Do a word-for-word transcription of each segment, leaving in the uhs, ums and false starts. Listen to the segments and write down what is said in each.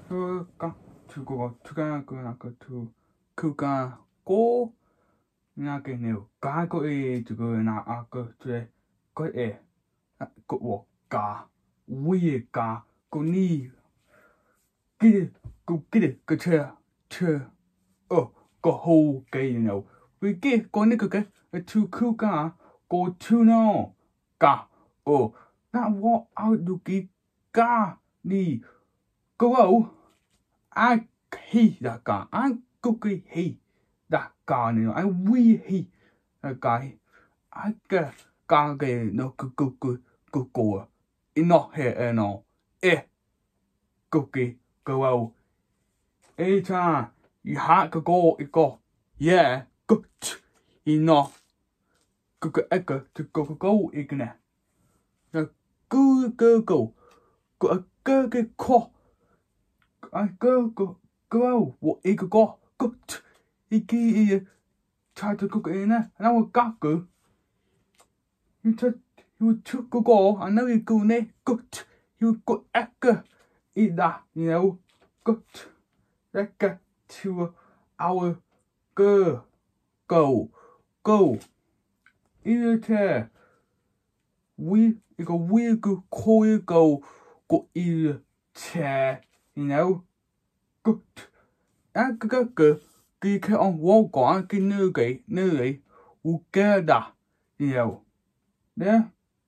그가 두고 두가 그나그 두 그가 고 나게 네요 가고에 두고 나 아그 돼 거에 그워가 위가 그니 cái cái cái cái chơi chơi ờ có hồ cái nào vì cái con này cái cái thu khu cả có thu nào cả ờ na wo ao du cái cả đi có đâu ai hi đã cả ai có cái hi đã cả này ai vi hi cái ai cái cả cái nó cứ cứ cứ cứ cổ nó hệ nó ê cứ cái go out. Anytime you have to go, you go, yeah, good, you know, go go go to go go go, igne. Now go go go, go go go go, I go go go, what you go go, iki try to go in there, and I will got go. You try, you took go go, I know you go ne, good, you go echo, eat that, you know, good. Let's get to our go, go, go. Either tear. We, you go, we go, call you go, go either tear, you know. Good. And go, go, go. Cái cái ông vô quả cái nơi cái nơi ấy, u kê đã, you know. Đấy.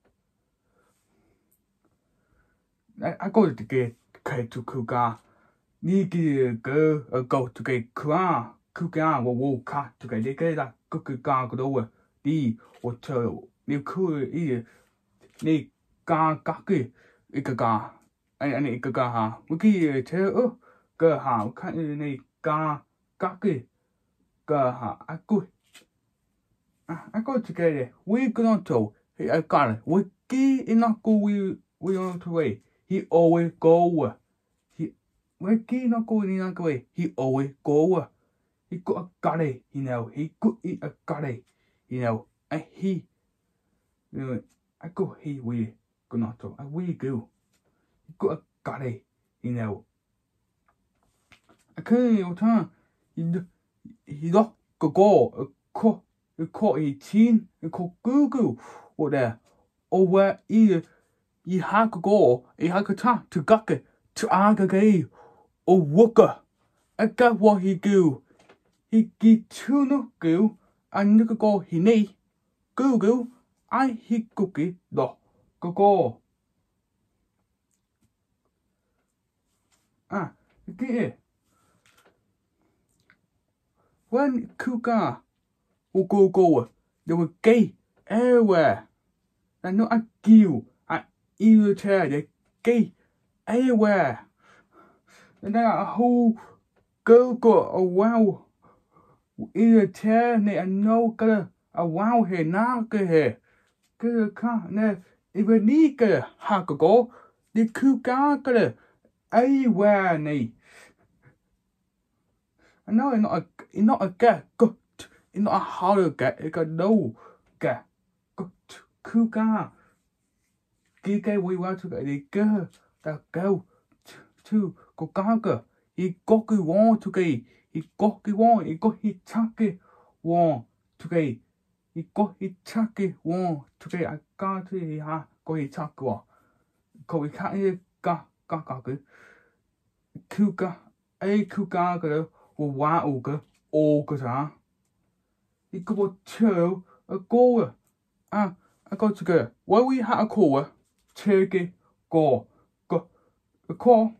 I go to get cái to kuga. Ni cái cái go to cái kua kuga wo wo ka to cái cái là cái cái ga cái đâu đi ô tô ni khu ý ni ga ga cái cái ga anh anh cái ga ha cái thế ơ cái ha cái ni ga ga cái cái ha à cái à go to cái đấy we gonna to I got it we cái ina go we we on to way he always go Where key not going in that way, he always go. He got a gully, you know, he could eat a gully, you know, and he, you know, I go he we go not to, and we go. He got a gully, you know. I can't even turn, he, he don't go go, a co, a co eighteen, a co Google, or there, or where he, he had to go, he had to turn to guck to aggregate. Oh, Wooker, I got what he do. He get two no go, and look go he need. Go go, I he cookie do. Go go. Ah, get it. When Kuka will go go, they were gay everywhere. I know I give, I even tell they gay everywhere. And then a whole go go a wow. Either tear ne a no good a wow here now good here. Good car ne even need good ha go the coup gar good a where ne. I know it's not a it's not a get good. It's not a how to get it got no get good coup gar. Cái cái we want to get the girl that go to có cá cơ, he có cái wall to cái, he có cái wall, he có he chắc cái wall to cái, he có he chắc cái wall to cái, à cá thì ha có he chắc cái wall, có he khác cái cá cá cá cái, khu cá, ai khu cá cái đó, có quá ô cái, ô cái啥, he có bộ chơi ở cô à, à, à có cái, why we have a cô à, chơi cái cô, cô, cô.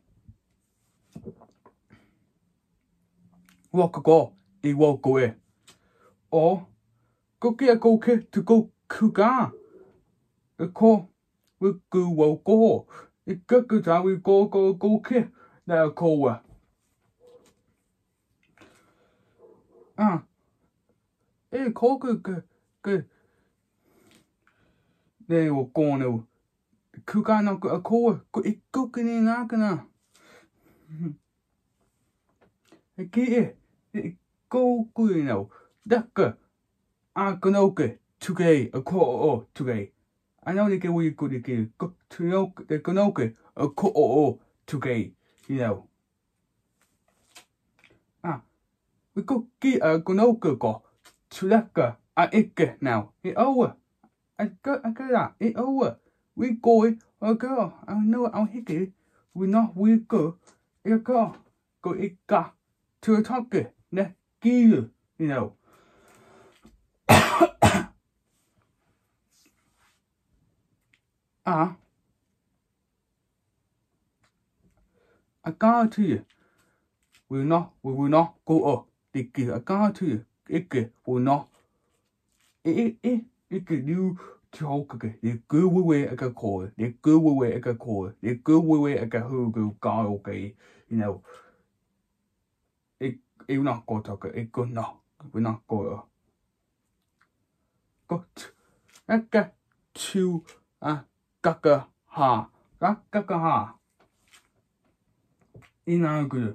Walk go, he walk away. Or go get a go kid to go kuga. A call we go walk go. It go good time we go go go kid. Now call. Ah, eh, call good good good. They will go no. Kuga no a call. Go it go get in agana. Get it. Go good now. That good. I can okay today a call today. I know they get we good again. Go to know they can okay a call today. You know. we go ki a go no go go tulaka a ikke now it over I go I go that it over we go a go I know I'll hickey we not we go it go go it got to a talk ne you you know ah I guarantee you will not we will not go up the I guarantee you it will not it it it could do talk again the good way I got call the good way I got call the good way I got who go go okay you know it it will not go talk it go no will not go got I got to a gaga ha gaga ha in our good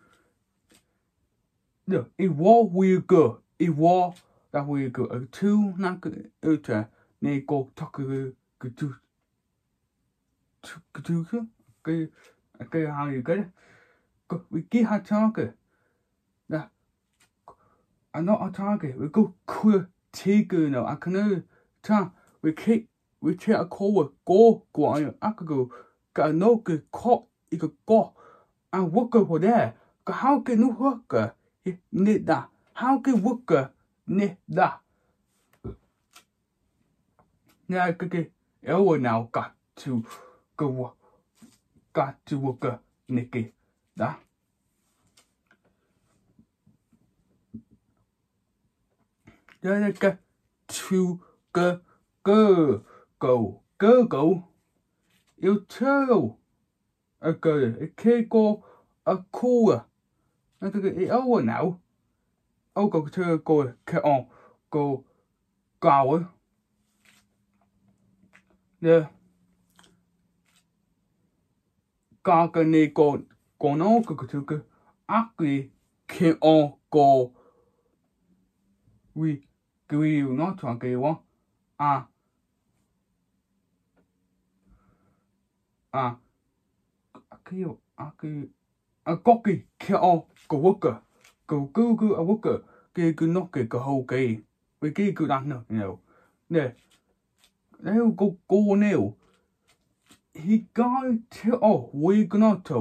no it was we go it was that we go a two not good uta ne go talk good to to to cái cái how you get we get hot talk that I'm not a target we go queer take no I can ta we keep we take a call go go I could go got no good caught it could go and work over there how can you work need that how can work need that now cái hour now got to go got to work Nicky that then got to go go go go go you tell a go a can't go a cool I think it hour now I'll go to go on go go the ga cái này go go nó go to go actually can't on go we we not to cái one à à cái à cái à có cái can't on go work go go go a work cái cái nó cái cái hậu cái we cái cái đó nữa you know nè nếu go go nè he got to oh we gonna to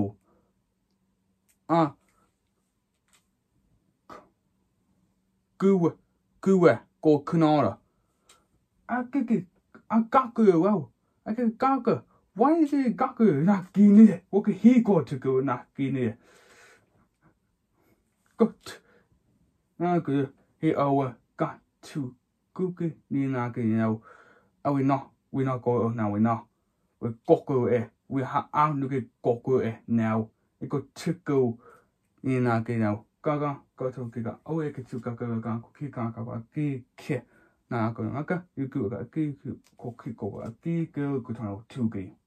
à cứ cứ go canara à cái cái à các cái wow à cái các cái why is it các cái nát kia nè what he got to go nát kia nè got à cái he our got to cứ cái nè nát cái you know are we not we not go now we not we got go eh we have out look at got go eh now it got to go nè nát cái nào ga ga ga to cái ga oh cái chú ga ga ga cái ga ga cái kia na cái na cái cái cái cái cái cái cái cái cái cái thằng two cái